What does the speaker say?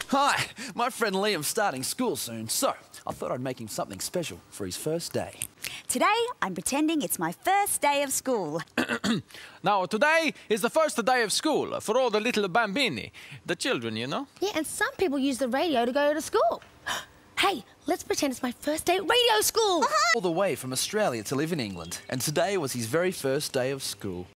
Hi, my friend Liam's starting school soon, so I thought I'd make him something special for his first day. Today, I'm pretending it's my first day of school. Now, today is the first day of school for all the little bambini, the children, you know? Yeah, and some people use the radio to go to school. Hey, let's pretend it's my first day at radio school. All the way from Australia to live in England, and today was his very first day of school.